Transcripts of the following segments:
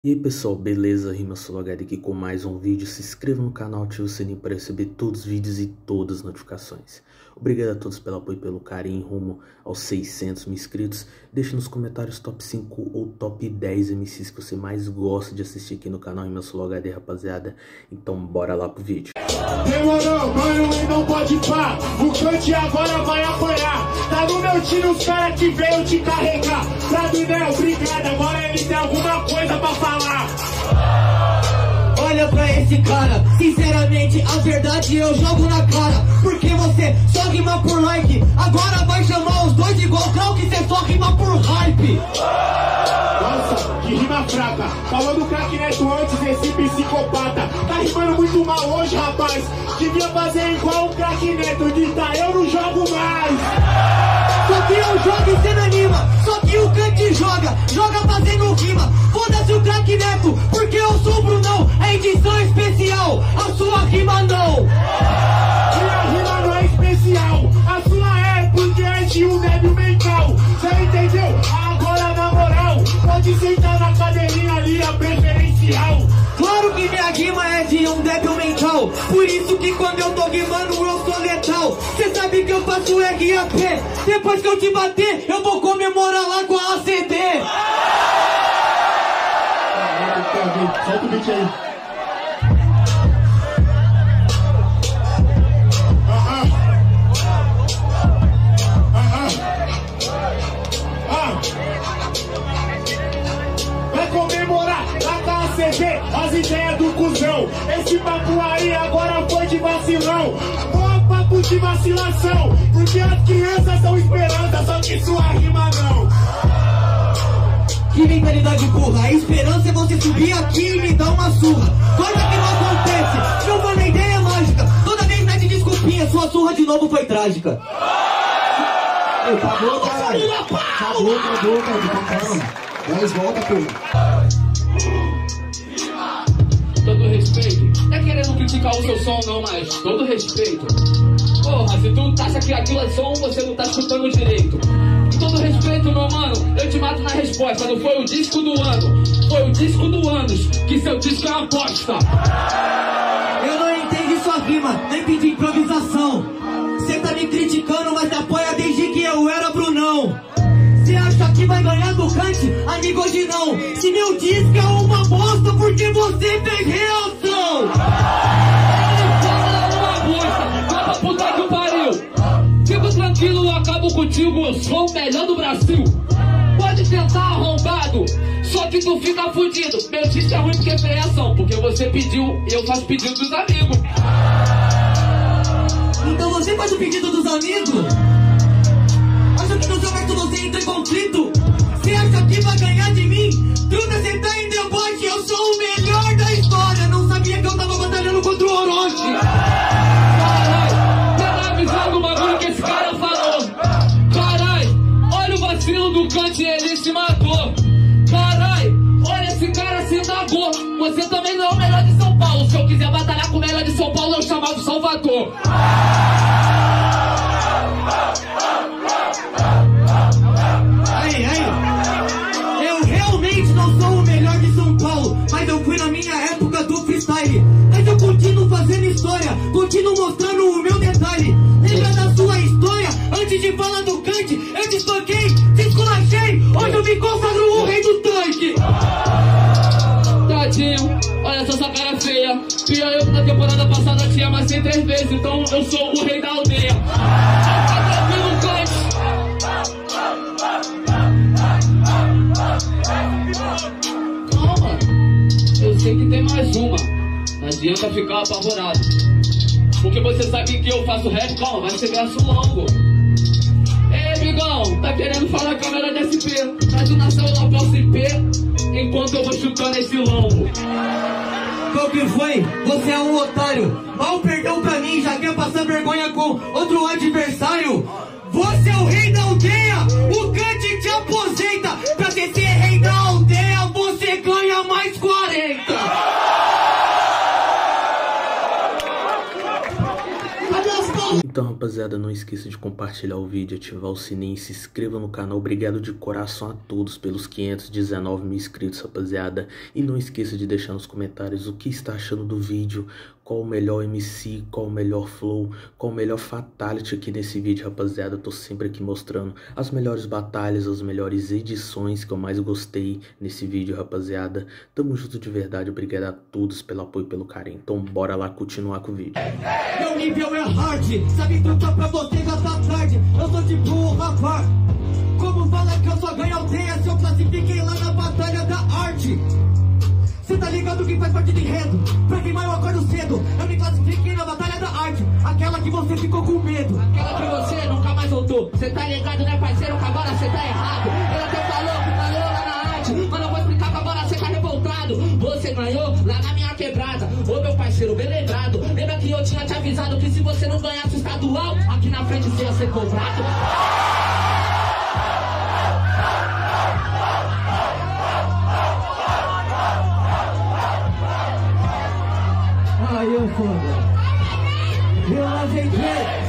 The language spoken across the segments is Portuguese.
E aí pessoal, beleza? RimaSoloHD aqui com mais um vídeo. Se inscreva no canal, ative o sininho para receber todos os vídeos e todas as notificações. Obrigado a todos pelo apoio e pelo carinho rumo aos 600 mil inscritos. Deixe nos comentários top 5 ou top 10 MCs que você mais gosta de assistir aqui no canal RimaSoloHD, rapaziada. Então bora lá pro vídeo. Demorou, mano, e não pode pá. O Kant agora vai apanhar. Tá no meu time os caras que veio te carregar. Pra mim não é obrigado, agora ele tem alguma coisa pra falar. Olha pra esse cara, sinceramente, a verdade eu jogo na cara. Porque você só rima por like, agora vai chamar os dois igual Krau, que cê só rima por hype. Nossa, que rima fraca. Falou do craque Neto antes, esse psicopata. Tá rimando muito mal hoje, rapaz. Devia fazer igual o craque Neto, dita eu não jogo mais. Só que eu jogo e cê não anima, só que o Kant joga fazendo rima. Foda-se o craque Neto, porque eu sou o Brunão. É edição especial, a sua rima não. Minha rima não é especial, a sua é, porque é de um débil mental. Cê entendeu? Agora na moral, pode sentar na cadeirinha ali, a preferencial. Claro que minha rima é de um débil mental, por isso que quando eu tô rimando eu sou letal. Cê sabe que eu faço RAP, depois que eu te bater eu vou comemorar lá com a ACD. Solta o beat aí. Vai comemorar lá com a ACD as ideias do cuzão. Esse papo aí agora foi de vacilão. Bom papo de vacilação, porque as crianças são esperança, só que sua rima não. Que mentalidade burra, a esperança é você subir aqui e me dar uma surra. Coisa que não acontece, não foi uma ideia mágica. Toda vez mete desculpinha, sua surra de novo foi trágica. Ei, acabou, caralho. Acabou, cara. Calma. Mas volta, pô. Todo respeito, não é querendo criticar o seu som não, mas todo respeito. Porra, se tu acha que aquilo é som, você não tá escutando direito. Com todo respeito, meu mano, eu te mato na resposta. Não foi o disco do ano, foi o disco do anos, que seu disco é uma bosta. Eu não entendi sua rima, nem pedi improvisação. Cê tá me criticando, mas apoia desde que eu era Brunão. Cê acha que vai ganhar do Kant? Amigo, hoje não. Se meu disco é uma bosta, porque você fez reação. Ele fala uma bosta, vai pra puta que pariu. Fico tranquilo, eu acabo contigo, eu sou o melhor do Brasil. Pode tentar arrombado, só que tu fica fudido. Meu disco é ruim porque fez reação, porque você pediu e eu faço pedido dos amigos. Então você faz o pedido dos amigos? Acho que no seu verso você entra em conflito. Você acha que vai ganhar de mim? Truta, você tá em deboche, eu sou o melhor da história. Não sabia que eu tava batalhando contra o Orochi. Caralho, tá avisado o bagulho que esse cara falou. Caralho, olha o vacilo do Kant, ele se matou. Caralho, olha esse cara se indagou. Você também não é o melhor de São Paulo. Se eu quiser batalhar com o melhor de São Paulo, eu chamava o Salvador. Aí, eu realmente não sou o melhor de São Paulo, mas eu fui na minha época do freestyle. Mas eu continuo fazendo história, continuo mostrando o meu detalhe. Lembra da sua história? Antes de falar do Kant, eu te estoquei, te esculachei. Hoje eu me consagro o rei do tanque. Tadinho, olha só essa cara feia. Pior eu que na temporada passada tinha amassei 3 vezes, então eu sou o rei da aldeia. Tá tranquilo, Kant? Calma, eu sei que tem mais uma. Não adianta ficar apavorado, porque você sabe que eu faço rap. Calma, vai ser verso longo. Ei, amigão, tá querendo falar com a câmera de SP? Traz o Nação lá pro IP, enquanto eu vou chutando esse lombo. Qual que foi? Você é um otário. Mal perdeu pra mim, já quer passar vergonha com outro adversário. Você é o rei da aldeia, o Kant te aposenta. Pra você ser rei da aldeia, você ganha mais 40. Então, rapaziada, não esqueça de compartilhar o vídeo, ativar o sininho, se inscreva no canal. Obrigado de coração a todos pelos 519 mil inscritos, rapaziada. E não esqueça de deixar nos comentários o que está achando do vídeo, qual o melhor MC, qual o melhor flow, qual o melhor fatality aqui nesse vídeo, rapaziada. Eu tô sempre aqui mostrando as melhores batalhas, as melhores edições que eu mais gostei nesse vídeo, rapaziada. Tamo junto de verdade, obrigado a todos pelo apoio e pelo carinho. Então bora lá continuar com o vídeo. Meu nível é hard, sabe trocar pra você gastar tarde. Eu sou tipo rapaz. Como fala que eu só ganho aldeia se eu classifiquei lá na batalha da arte? Cê tá ligado que faz parte do enredo? Pra queimar eu acordo cedo. Eu me classifiquei na batalha da arte, aquela que você ficou com medo, Aquela que você nunca mais voltou. Cê tá ligado, né, parceiro, que agora cê tá errado. Ele até falou que ganhou lá na arte, mas eu vou explicar que agora cê tá revoltado. Você ganhou lá na minha quebrada. Ô meu parceiro, bem lembrado. Lembra que eu tinha te avisado que se você não ganhasse o estadual, aqui na frente você ia ser cobrado? Aí eu foda. Eu lavei 3,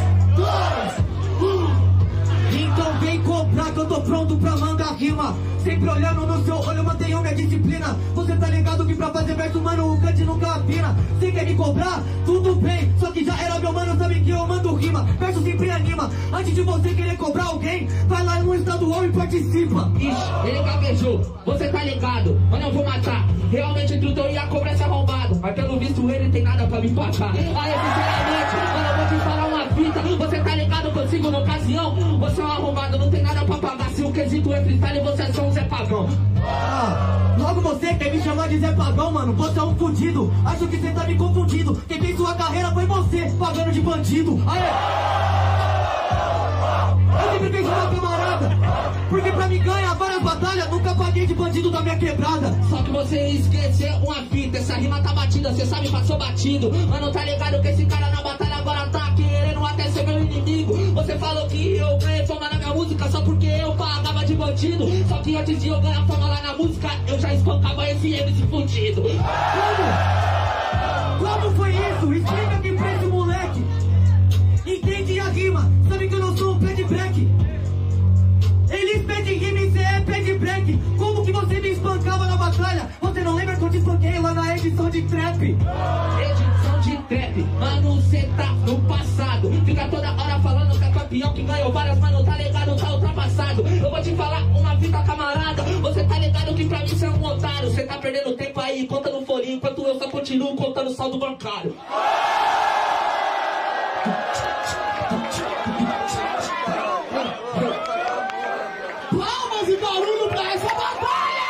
2, 1. Então vem comprar que eu tô pronto pra mandar rima. Sempre olhando no seu olho, mantenho minha disciplina. Você tá ligado que pra fazer verso, mano, o cante nunca afina. Você quer me cobrar? Tudo bem, só que já era meu mano, sabe que eu mando rima. Verso sempre anima. Antes de você querer cobrar alguém, vai lá no estadual e participa. Ixi, ele gaguejou, você tá ligado, mano, eu vou matar. Realmente tu ia cobrar esse arrombado, mas pelo visto ele tem nada pra me empatar. Aí, sinceramente, mano, eu vou te falar uma fita. Você tá ligado consigo na ocasião? Você é um arrombado, não tem nada pra pagar. Se o quesito é freestyle, você é só um Zé Pagão. Logo você quer me chamar de Zé Pagão, mano? Você é um fudido. Acho que você tá me confundindo. Quem fez sua carreira foi você, pagando de bandido. Aê! Eu sempre fiz uma camarada, porque pra me ganhar várias batalhas, nunca paguei de bandido da minha quebrada. Só que você esqueceu uma fita, essa rima tá batida, cê sabe, passou batido. Mano, tá ligado que esse cara na batalha agora tá querendo até ser meu inimigo. Você falou que eu ganhei fama na minha música só porque eu pagava de bandido. Só que antes de eu ganhar fama lá na música, eu já espancava esse MC fudido. Como foi isso? Explica aqui pra esse moleque. Entende a rima, sabe que eu não sou um pé de break. Eles pedem rima e cê é pé de break. Como que você me espancava na batalha? Você não lembra que eu te espanquei lá na edição de trap? Edição de trap, mano, cê tá no passado. Fica toda hora falando que é campeão, que ganhou várias, mano, tá ligado, tá ultrapassado. Eu vou te falar uma fita, camarada. Você tá ligado que pra mim cê é um otário. Cê tá perdendo tempo aí, conta no folhinho, enquanto eu só continuo contando saldo bancário. Palmas e barulho pra essa batalha!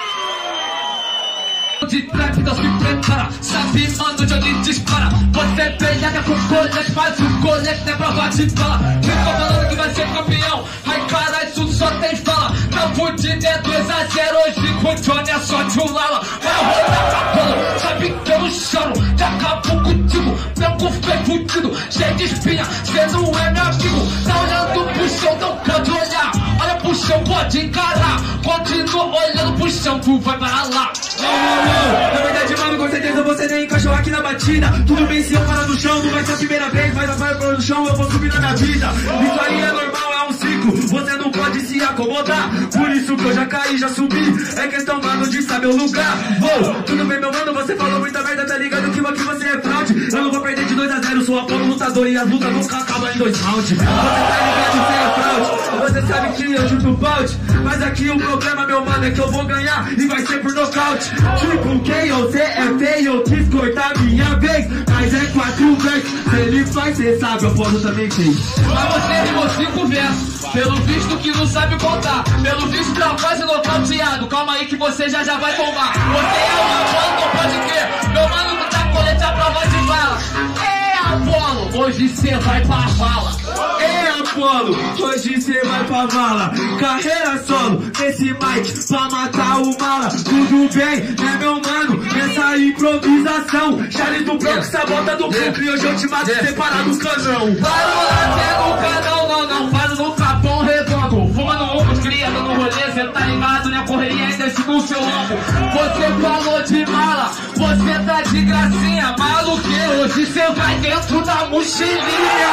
De trap, então se prepara, sabe, mano, de onde dispara. Você peleada com o colete, mas o colete não é prova de bala. Ficou falando que vai ser campeão, ai caralho, isso só tem fala. Não pude é 2-0 hoje, com o Johnny é só de um lala. Vai rodar pra bola, sabe que eu não choro, já acabou contigo. Branco feio fudido, cheio de espinha, cê não é meu amigo. Tá olhando pro chão, não pode olhar. Olha pro chão, pode encarar. Continua olhando pro chão, tu vai para lá. Na verdade, mano, com certeza você nem encaixou aqui na batida. Tudo bem se eu parar no chão, não vai ser a primeira vez, mas eu saio no chão, eu vou subir na minha vida. Isso aí é normal, é um ciclo, você não pode se acomodar. Por isso que eu já caí, já subi, é questão, mano, de saber o lugar. Tudo bem, meu mano, você falou muita merda, tá ligado que aqui você é fraude. Eu não vou perder de 2-0, sou a polo lutador e as lutas nunca acabam em 2 rounds. Você tá ligado, você é fraude, você sabe que eu chuto o balde. Mas aqui o problema, meu mano, é que eu vou ganhar e vai ser por nocaute. Tipo, quem você é feio, eu quis cortar minha vez, mas é 4 vezes. Se ele faz, cê sabe, eu posso também ter. Mas você rimou 5 versos, pelo visto que não sabe contar. Pelo visto tá quase nocauteado, calma aí que você já vai tomar. Você é uma mano, não pode crer, meu mano não tá colete a prova de bala. É Apolo, hoje cê vai pra vala. É Apolo, hoje cê vai pra vala. Carreira solo, nesse mic, pra matar o mala. Tudo bem, né meu mano, nessa improvisação. Charles do Bronx, sabota do Brooklyn, hoje eu te mato separado do canão. Para no canal, não faz no Capão Redondo. Fumando humus, cria, dando rolê, cê tá ligado, né? Correria ainda no seu ombro. Você falou de mala, você tá de gracinha, maluco. porque hoje cê vai dentro da mochilinha.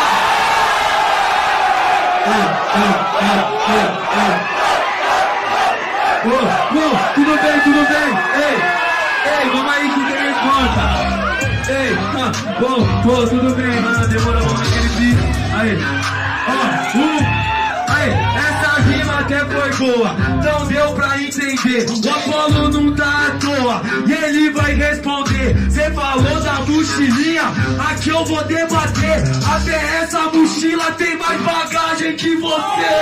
Tudo bem? Ei, vamos aí que tem conta. Ei, tudo bem, mano, demorou aquele beat. Aí, essa rima até foi boa, não deu pra entender. O Apolo não tá à toa, e ele vai responder. Cê falou da mochilinha, aqui eu vou debater. Até essa mochila tem mais bagagem que você.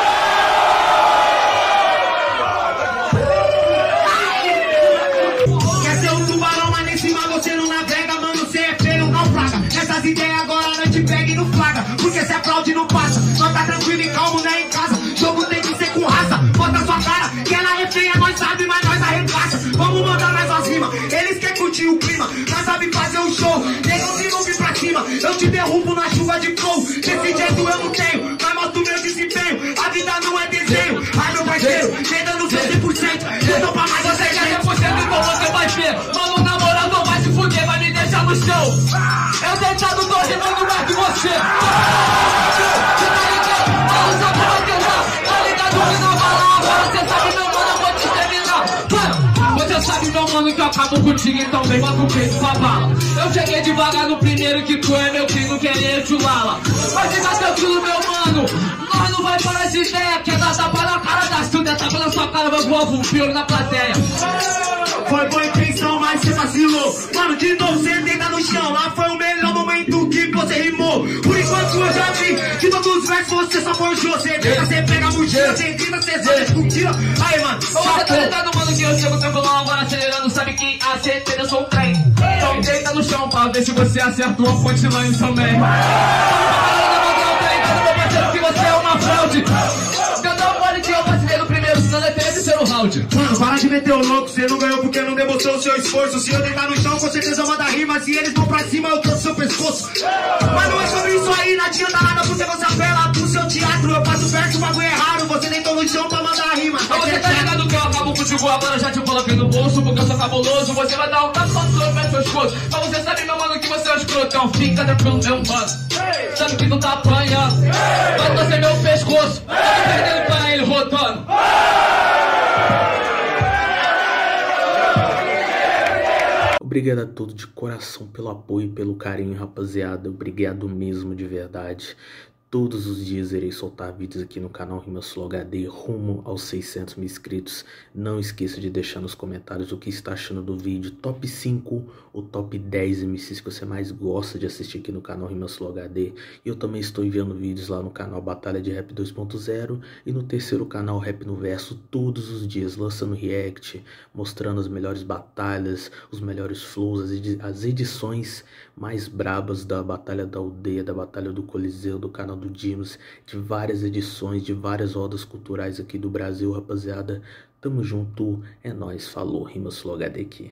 Quer ser um tubarão, mas nem cima você não navega, mano, cê é feio, não plaga. Essas ideias agora não te pega e não flaga, porque cê aplaude não passa. Só tá tranquilo e calmo, né, em casa. Jogo tem que ser com raça, bota sua cara, que ela é feia, nós sabe, mas nós arregaça. Vamos mandar mais umas rimas, eles querem curtir o clima, nós sabe fazer um show, nego se não vir pra cima, eu te derrubo na chuva de flow. Desse jeito eu não tenho, mas mostro meu desempenho, a vida não é desenho. Ai meu parceiro, cê dando seu 100%, eu tô pra mais você quer 100%, então você vai ver. Mano, na moral, não vai se fuder, vai me deixar no chão. Eu deitado tô rimando mais que você. Você tá ligado? Fala só pra você já. Tá ligado que não vai lá agora, cê sabe meu mano, eu vou te terminar. Você sabe meu mano que eu acabo contigo, então vem bota o peito com a bala. Eu cheguei devagar no primeiro que tu é meu filho, querer chulala. Mas fica tranquilo meu mano, nós não vai parar de ideia. Quer dar tapa na cara das tudo, tapa na sua cara, vai voar um pior na plateia. Foi boa intenção, mas cê vacilou. Mano, de novo cê deita no chão. Lá foi o melhor momento que você rimou. Por enquanto eu já vi que todos os versos você só forjou. Cê deita, cê pega a mochila, cê grita, cê só discutila. Aí, mano, você tá ligado, mano, que eu chego tranquilão agora acelerando. Sabe que a certeza eu sou um trem. Então deita no chão pra ver se você acertou a punchline também. Que você é uma fraude. Cantar pode que eu vacilei no primeiro, senão é terceiro round. Mano, para de meter o louco, cê não ganhou porque não demonstrou o seu esforço. Se eu deitar no chão, com certeza manda rima. Se eles vão pra cima, eu trouxe seu pescoço. Mas não é sobre isso aí, não adianta nada porque você apela pro seu teatro. Eu faço verso, o bagulho é raro. Você deitou no chão pra mandar rima. Mas você tá ligado que eu acabo contigo agora, já te coloquei no bolso, porque eu sou cabuloso. Você vai dar um tapa só no meu pescoço. Mas você sabe, meu mano, que você é um escrotão. Fica tranquilo, meu mano. Sabe que tu tá apanhando, vai torcer meu pescoço. Tá perdendo pra ele rodando. Obrigado a todos de coração pelo apoio e pelo carinho, rapaziada. Obrigado mesmo, de verdade. Todos os dias irei soltar vídeos aqui no canal RimaSlow HD rumo aos 600 mil inscritos. Não esqueça de deixar nos comentários o que está achando do vídeo. Top 5 ou top 10 MCs que você mais gosta de assistir aqui no canal RimaSlow HD. E eu também estou enviando vídeos lá no canal Batalha de Rap 2.0 e no terceiro canal Rap no Verso todos os dias, lançando react, mostrando as melhores batalhas, os melhores flows, as edições mais brabas da Batalha da Aldeia, da Batalha do Coliseu, do canal do Dimas, de várias edições, de várias rodas culturais aqui do Brasil, rapaziada. Tamo junto, é nóis, falou, RimaSlow HD aqui.